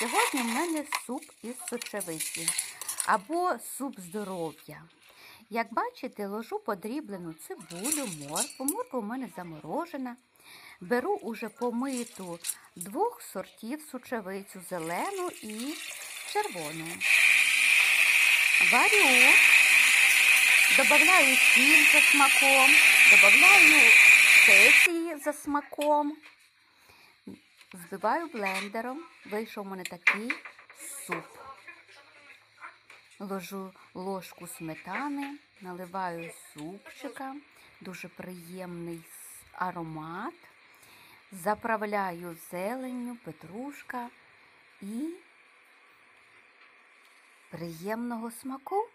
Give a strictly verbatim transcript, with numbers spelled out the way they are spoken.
Сьогодні в мене суп із сочевиці або суп здоров'я. Як бачите, ложу подріблену цибулю, моркву. Морква у мене заморожена. Беру уже помиту двох сортів сочевицю, зелену і червону. Варю, додаю сіль за смаком, додаю спеції за смаком. Збиваю блендером, вийшов у мене такий суп. Ложу ложку сметани, наливаю супчика, дуже приємний аромат. Заправляю зеленню, петрушка і приємного смаку.